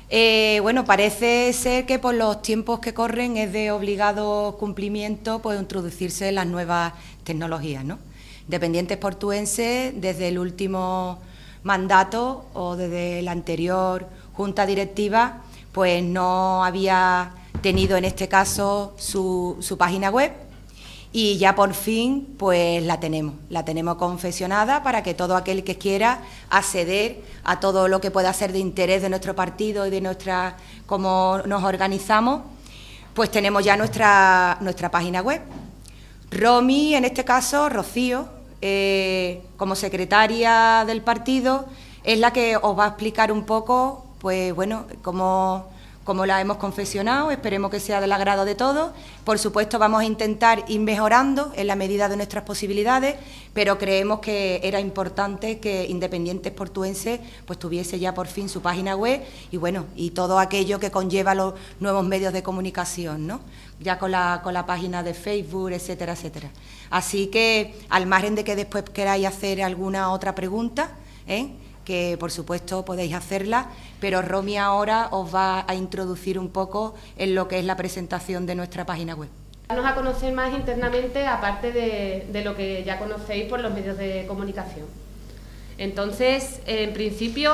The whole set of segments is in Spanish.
Bueno, parece ser que por los tiempos que corren es de obligado cumplimiento pues introducirse las nuevas tecnologías, ¿no? Independientes Portuenses, desde el último mandato o desde la anterior junta directiva, pues no había tenido en este caso su página web. Y ya por fin pues la tenemos confeccionada para que todo aquel que quiera acceder a todo lo que pueda ser de interés de nuestro partido y de cómo nos organizamos, pues tenemos ya nuestra página web. Romy, en este caso, Rocío, como secretaria del partido, es la que os va a explicar un poco, pues bueno, cómo la hemos confeccionado. Esperemos que sea del agrado de todos. Por supuesto, vamos a intentar ir mejorando en la medida de nuestras posibilidades, pero creemos que era importante que Independientes Portuenses pues tuviese ya por fin su página web y bueno, y todo aquello que conlleva los nuevos medios de comunicación, ¿no? Ya con la página de Facebook, etcétera, etcétera. Así que, al margen de que después queráis hacer alguna otra pregunta, que por supuesto podéis hacerla, pero Romy ahora os va a introducir un poco en lo que es la presentación de nuestra página web. Darnos a conocer más internamente, aparte de lo que ya conocéis por los medios de comunicación. Entonces, en principio,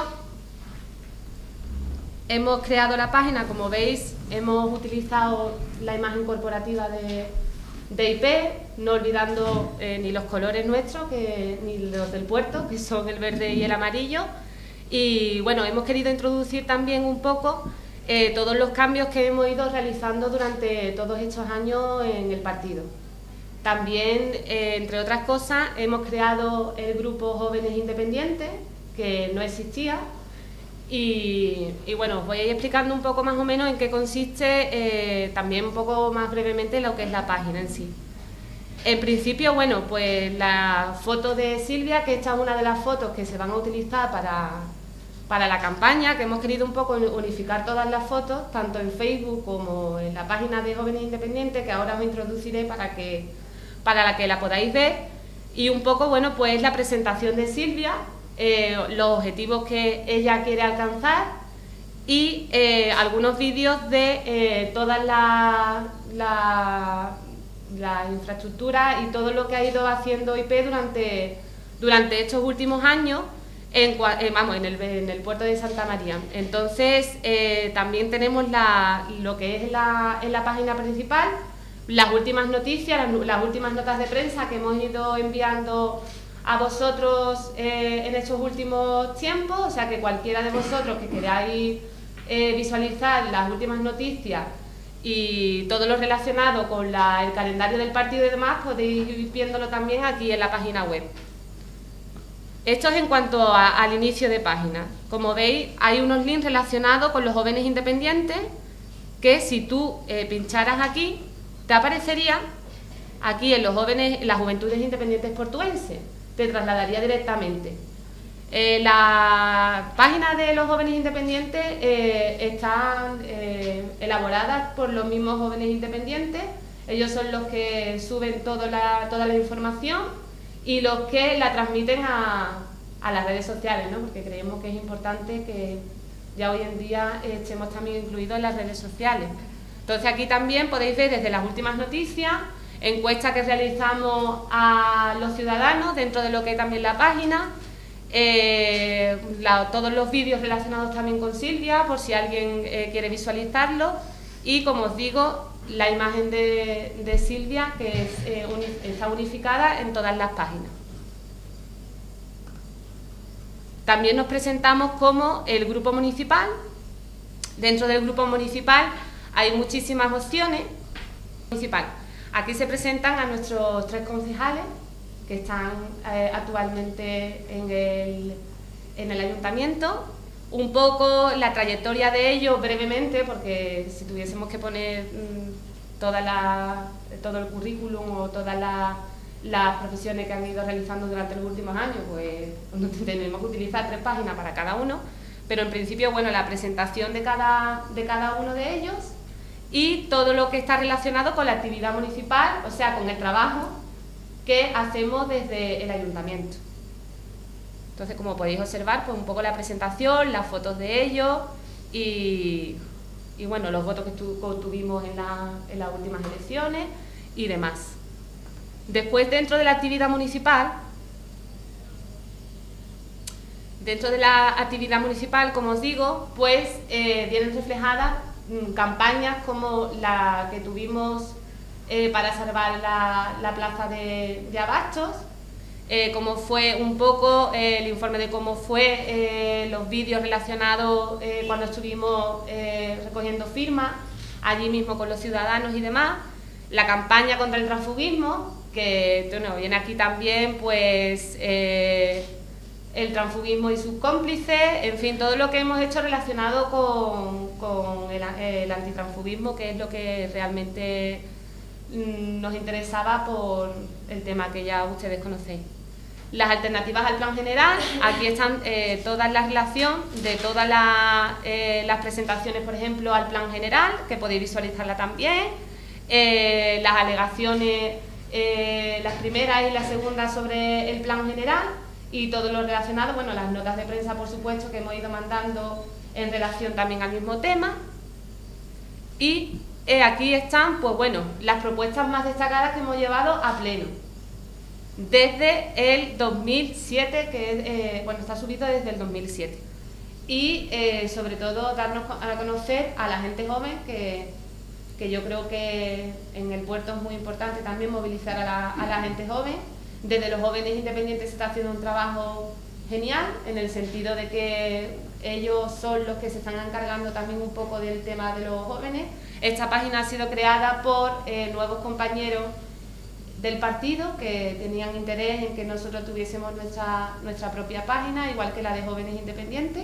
hemos creado la página, como veis, hemos utilizado la imagen corporativa de IP, no olvidando ni los colores nuestros, ni los del puerto, que son el verde y el amarillo. Y bueno, hemos querido introducir también un poco todos los cambios que hemos ido realizando durante todos estos años en el partido. También, entre otras cosas, hemos creado el grupo Jóvenes Independientes, que no existía. Y bueno, os voy a ir explicando un poco más o menos en qué consiste, también un poco más brevemente lo que es la página en sí. En principio, bueno, pues la foto de Silvia, que esta es una de las fotos que se van a utilizar para la campaña, que hemos querido un poco unificar todas las fotos, tanto en Facebook como en la página de Jóvenes Independientes, que ahora os introduciré para la que la podáis ver. Y un poco, bueno, pues la presentación de Silvia, los objetivos que ella quiere alcanzar y algunos vídeos de todas las infraestructuras y todo lo que ha ido haciendo IP durante estos últimos años en el puerto de Santa María. Entonces, también tenemos lo que es en la página principal, las últimas noticias, las últimas notas de prensa que hemos ido enviando a vosotros en estos últimos tiempos, o sea que cualquiera de vosotros que queráis visualizar las últimas noticias y todo lo relacionado con el calendario del partido y demás, podéis ir viéndolo también aquí en la página web. Esto es en cuanto al inicio de página. Como veis, hay unos links relacionados con los jóvenes independientes que si tú pincharas aquí, te aparecería aquí en las Juventudes Independientes Portuenses. Te trasladaría directamente. La página de los jóvenes independientes está elaborada por los mismos jóvenes independientes. Ellos son los que suben toda la información y los que la transmiten a las redes sociales, ¿no? Porque creemos que es importante que ya hoy en día estemos también incluidos en las redes sociales. Entonces aquí también podéis ver desde las últimas noticias, encuestas que realizamos a los ciudadanos dentro de lo que es también la página, todos los vídeos relacionados también con Silvia, por si alguien quiere visualizarlo, y como os digo, la imagen de Silvia que está unificada en todas las páginas. También nos presentamos como el grupo municipal. Dentro del grupo municipal hay muchísimas opciones. Aquí se presentan a nuestros 3 concejales que están actualmente en el ayuntamiento. Un poco la trayectoria de ellos brevemente, porque si tuviésemos que poner todo el currículum o todas las profesiones que han ido realizando durante los últimos años, pues tenemos que utilizar 3 páginas para cada uno, pero en principio, bueno, la presentación de cada uno de ellos y todo lo que está relacionado con la actividad municipal, o sea, con el trabajo que hacemos desde el ayuntamiento. Entonces, como podéis observar, pues un poco la presentación, las fotos de ellos y bueno, los votos que tuvimos en las últimas elecciones y demás. Después, dentro de la actividad municipal, como os digo, pues vienen reflejadas campañas como la que tuvimos para salvar la plaza de Abastos, como fue un poco el informe de cómo fue los vídeos relacionados cuando estuvimos recogiendo firmas allí mismo con los ciudadanos y demás, la campaña contra el transfugismo, que bueno, viene aquí también pues el transfugismo y sus cómplices, en fin, todo lo que hemos hecho relacionado con el antitransfugismo, que es lo que realmente nos interesaba por el tema que ya ustedes conocéis. Las alternativas al plan general, aquí están toda la relación de todas las presentaciones, por ejemplo, al plan general, que podéis visualizarla también, las alegaciones, las primeras y las segundas sobre el plan general y todo lo relacionado, bueno, las notas de prensa, por supuesto, que hemos ido mandando en relación también al mismo tema. Y aquí están, pues bueno, las propuestas más destacadas que hemos llevado a pleno desde el 2007, que bueno, está subido desde el 2007. Y sobre todo darnos a conocer a la gente joven, que yo creo que en el puerto es muy importante también movilizar a la gente joven. Desde los jóvenes independientes se está haciendo un trabajo genial, en el sentido de que ellos son los que se están encargando también un poco del tema de los jóvenes. Esta página ha sido creada por nuevos compañeros del partido que tenían interés en que nosotros tuviésemos nuestra propia página, igual que la de jóvenes independientes.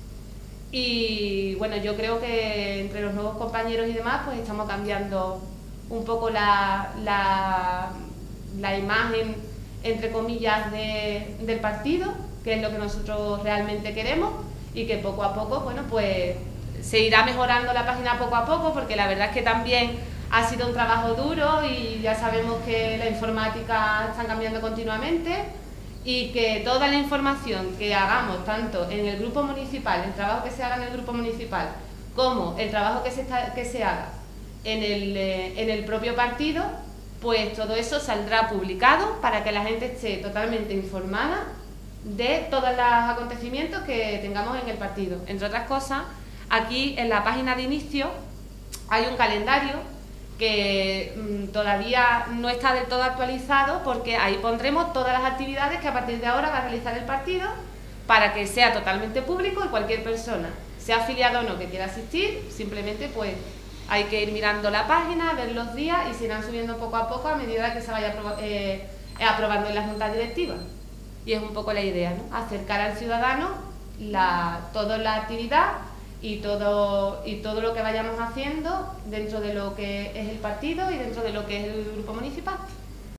Y bueno, yo creo que entre los nuevos compañeros y demás pues estamos cambiando un poco la imagen, entre comillas, del partido, que es lo que nosotros realmente queremos, y que poco a poco, bueno, pues se irá mejorando la página poco a poco, porque la verdad es que también ha sido un trabajo duro y ya sabemos que la informática está cambiando continuamente, y que toda la información que hagamos, tanto en el grupo municipal, el trabajo que se haga en el grupo municipal, como el trabajo que se haga en el propio partido, pues todo eso saldrá publicado para que la gente esté totalmente informada de todos los acontecimientos que tengamos en el partido. Entre otras cosas, aquí en la página de inicio hay un calendario que todavía no está del todo actualizado, porque ahí pondremos todas las actividades que a partir de ahora va a realizar el partido, para que sea totalmente público y cualquier persona, sea afiliado o no, que quiera asistir, simplemente pues hay que ir mirando la página, ver los días, y se irán subiendo poco a poco a medida que se vaya aprobando en la junta directiva. Y es un poco la idea, ¿no? Acercar al ciudadano toda la actividad y todo lo que vayamos haciendo dentro de lo que es el partido y dentro de lo que es el grupo municipal.